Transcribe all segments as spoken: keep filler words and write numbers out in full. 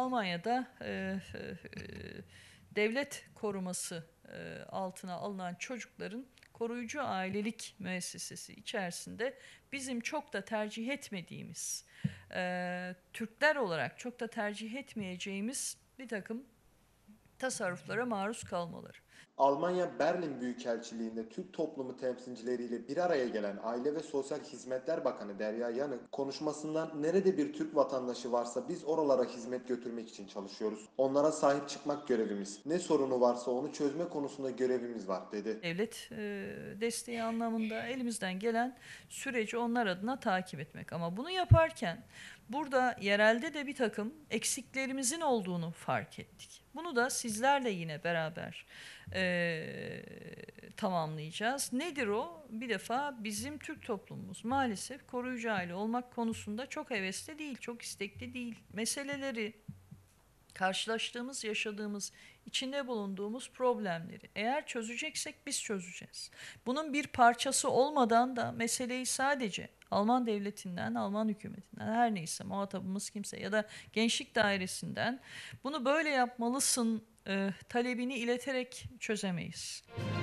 Almanya'da e, e, devlet koruması e, altına alınan çocukların koruyucu ailelik müessesesi içerisinde bizim çok da tercih etmediğimiz, e, Türkler olarak çok da tercih etmeyeceğimiz bir takım tasarruflara maruz kalmaları. Almanya Berlin Büyükelçiliğinde Türk toplumu temsilcileriyle bir araya gelen Aile ve Sosyal Hizmetler Bakanı Derya Yanık konuşmasından nerede bir Türk vatandaşı varsa biz oralara hizmet götürmek için çalışıyoruz. Onlara sahip çıkmak görevimiz. Ne sorunu varsa onu çözme konusunda görevimiz var dedi. Devlet e, desteği anlamında elimizden gelen süreci onlar adına takip etmek. Ama bunu yaparken burada yerelde de bir takım eksiklerimizin olduğunu fark ettik. Bunu da sizlerle yine beraber e, tamamlayacağız. Nedir o? Bir defa bizim Türk toplumumuz maalesef koruyucu aile olmak konusunda çok hevesli değil, çok istekli değil. Meseleleri, karşılaştığımız, yaşadığımız, içinde bulunduğumuz problemleri eğer çözeceksek biz çözeceğiz. Bunun bir parçası olmadan da meseleyi sadece Alman devletinden, Alman hükümetinden, her neyse muhatabımız kimse ya da gençlik dairesinden bunu böyle yapmalısın e, talebini ileterek çözemeyiz.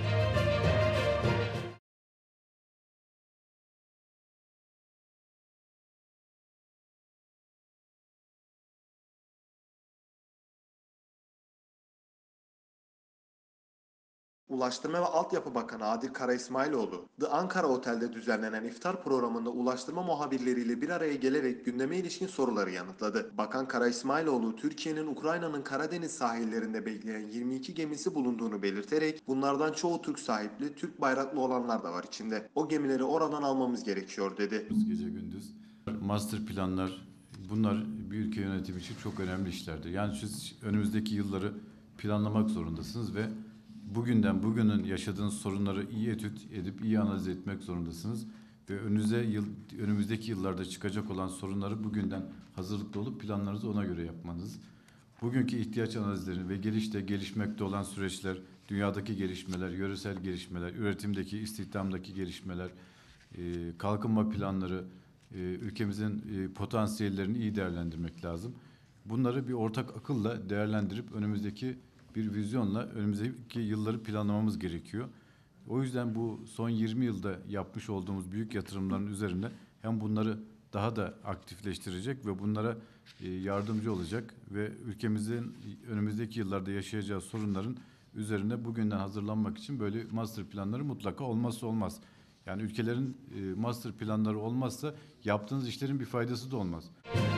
Ulaştırma ve Altyapı Bakanı Adil Karaismailoğlu, The Ankara Otel'de düzenlenen iftar programında ulaştırma muhabirleriyle bir araya gelerek gündeme ilişkin soruları yanıtladı. Bakan Karaismailoğlu, Türkiye'nin Ukrayna'nın Karadeniz sahillerinde bekleyen yirmi iki gemisi bulunduğunu belirterek, bunlardan çoğu Türk sahipli, Türk bayraklı olanlar da var içinde. O gemileri oradan almamız gerekiyor dedi. Gece gündüz master planlar, bunlar bir ülke yönetimi için çok önemli işlerdir. Yani siz önümüzdeki yılları planlamak zorundasınız ve bugünden bugünün yaşadığınız sorunları iyi etüt edip iyi analiz etmek zorundasınız ve önünüze yıl, önümüzdeki yıllarda çıkacak olan sorunları bugünden hazırlıklı olup planlarınızı ona göre yapmanız. Bugünkü ihtiyaç analizlerini ve gelişte gelişmekte olan süreçler, dünyadaki gelişmeler, yöresel gelişmeler, üretimdeki, istihdamdaki gelişmeler, kalkınma planları, ülkemizin potansiyellerini iyi değerlendirmek lazım. Bunları bir ortak akılla değerlendirip önümüzdeki bir vizyonla önümüzdeki yılları planlamamız gerekiyor. O yüzden bu son yirmi yılda yapmış olduğumuz büyük yatırımların üzerine hem bunları daha da aktifleştirecek ve bunlara yardımcı olacak ve ülkemizin önümüzdeki yıllarda yaşayacağı sorunların üzerine bugünden hazırlanmak için böyle master planları mutlaka olmazsa olmaz. Yani ülkelerin master planları olmazsa yaptığınız işlerin bir faydası da olmaz.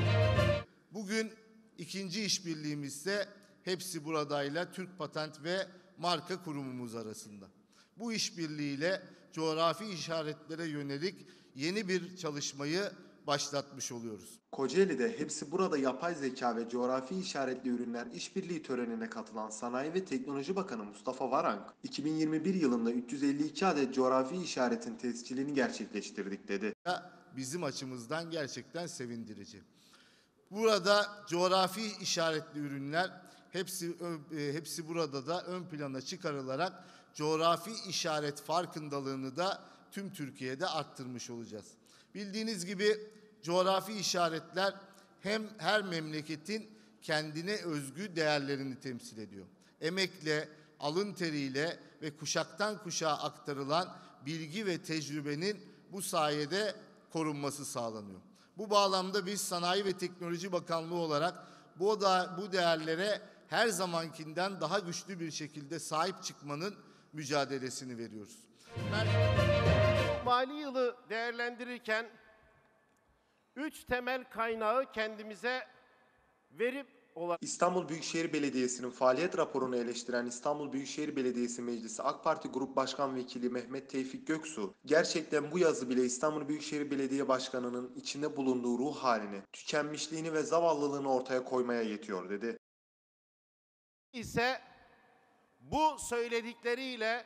Bugün ikinci işbirliğimiz ise Hepsi Burada'yla Türk Patent ve Marka Kurumumuz arasında. Bu işbirliğiyle coğrafi işaretlere yönelik yeni bir çalışmayı başlatmış oluyoruz. Kocaeli'de Hepsi Burada yapay zeka ve coğrafi işaretli ürünler işbirliği törenine katılan Sanayi ve Teknoloji Bakanı Mustafa Varank, iki bin yirmi bir yılında üç yüz elli iki adet coğrafi işaretin tescilini gerçekleştirdik dedi. Bizim açımızdan gerçekten sevindirici. Burada coğrafi işaretli ürünler hepsi hepsi burada da ön plana çıkarılarak coğrafi işaret farkındalığını da tüm Türkiye'de arttırmış olacağız. Bildiğiniz gibi coğrafi işaretler hem her memleketin kendine özgü değerlerini temsil ediyor. Emekle, alın teriyle ve kuşaktan kuşağa aktarılan bilgi ve tecrübenin bu sayede korunması sağlanıyor. Bu bağlamda biz Sanayi ve Teknoloji Bakanlığı olarak bu da bu değerlere her zamankinden daha güçlü bir şekilde sahip çıkmanın mücadelesini veriyoruz. Ben mali yılı değerlendirirken üç temel kaynağı kendimize verip olarak... İstanbul Büyükşehir Belediyesi'nin faaliyet raporunu eleştiren İstanbul Büyükşehir Belediyesi Meclisi AK Parti Grup Başkan Vekili Mehmet Tevfik Göksu, gerçekten bu yazı bile İstanbul Büyükşehir Belediye Başkanı'nın içinde bulunduğu ruh halini, tükenmişliğini ve zavallılığını ortaya koymaya yetiyor dedi. İse bu söyledikleriyle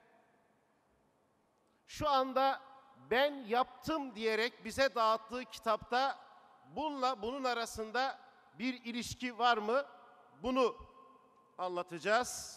şu anda ben yaptım diyerek bize dağıttığı kitapta bununla bunun arasında bir ilişki var mı? Bunu anlatacağız.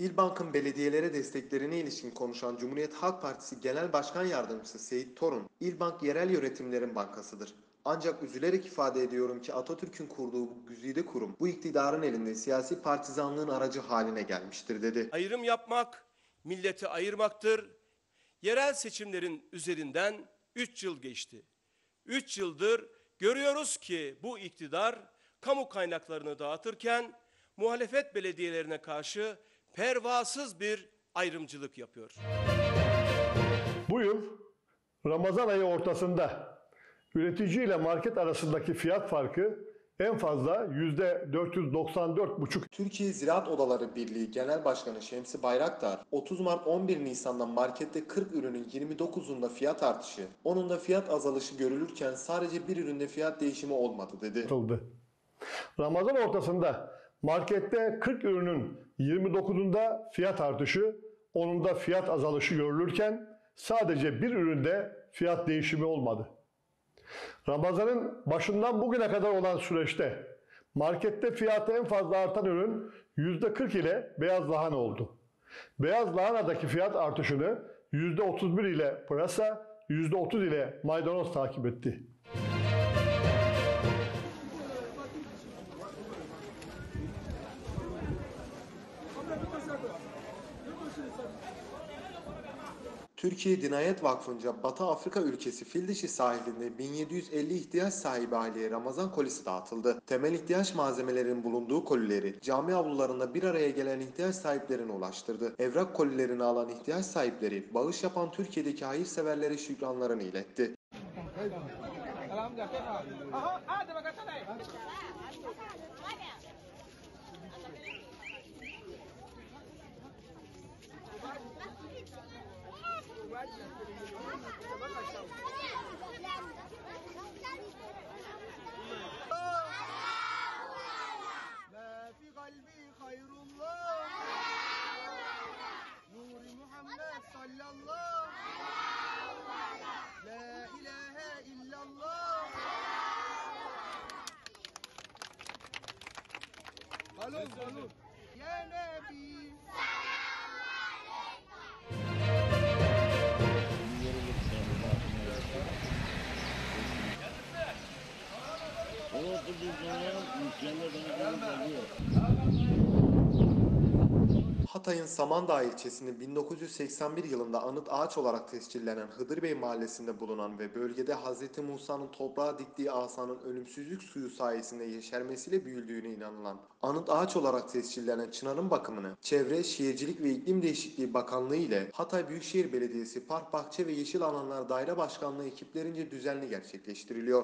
İlbank'ın belediyelere desteklerine ilişkin konuşan Cumhuriyet Halk Partisi Genel Başkan Yardımcısı Seyit Torun, İlbank yerel yönetimlerin bankasıdır. Ancak üzülerek ifade ediyorum ki Atatürk'ün kurduğu bu güzide kurum bu iktidarın elinde siyasi partizanlığın aracı haline gelmiştir dedi. Ayrım yapmak, milleti ayırmaktır. Yerel seçimlerin üzerinden üç yıl geçti. üç yıldır görüyoruz ki bu iktidar kamu kaynaklarını dağıtırken muhalefet belediyelerine karşı pervasız bir ayrımcılık yapıyor. Bu yıl Ramazan ayı ortasında üretici ile market arasındaki fiyat farkı en fazla yüzde dört yüz doksan dört buçuk. Türkiye Ziraat Odaları Birliği Genel Başkanı Şemsi Bayraktar, otuz Mart on bir Nisan'da markette kırk ürünün yirmi dokuzunda fiyat artışı, onunda fiyat azalışı görülürken sadece bir üründe fiyat değişimi olmadı dedi. Ramazan ortasında markette kırk ürünün yirmi dokuzunda fiyat artışı, onunda fiyat azalışı görülürken sadece bir üründe fiyat değişimi olmadı. Ramazan'ın başından bugüne kadar olan süreçte markette fiyatı en fazla artan ürün yüzde kırk ile beyaz lahana oldu. Beyaz lahanadaki fiyat artışını yüzde otuz bir ile pırasa, yüzde otuz ile maydanoz takip etti. Türkiye Dinayet Vakfı'nca Batı Afrika ülkesi Fildişi sahilinde bin yedi yüz elli ihtiyaç sahibi aileye Ramazan kolisi dağıtıldı. Temel ihtiyaç malzemelerinin bulunduğu kolileri cami avlularında bir araya gelen ihtiyaç sahiplerine ulaştırdı. Evrak kolilerini alan ihtiyaç sahipleri bağış yapan Türkiye'deki hayırseverlere şükranlarını iletti. Hatay'ın Samandağ ilçesinde bin dokuz yüz seksen bir yılında anıt ağaç olarak tescillenen Hıdırbey mahallesinde bulunan ve bölgede Hazreti Musa'nın toprağa diktiği asanın ölümsüzlük suyu sayesinde yeşermesiyle büyüdüğüne inanılan anıt ağaç olarak tescillenen çınarın bakımını Çevre, Şehircilik ve İklim Değişikliği Bakanlığı ile Hatay Büyükşehir Belediyesi Park, Bahçe ve Yeşil Alanlar Daire Başkanlığı ekiplerince düzenli gerçekleştiriliyor.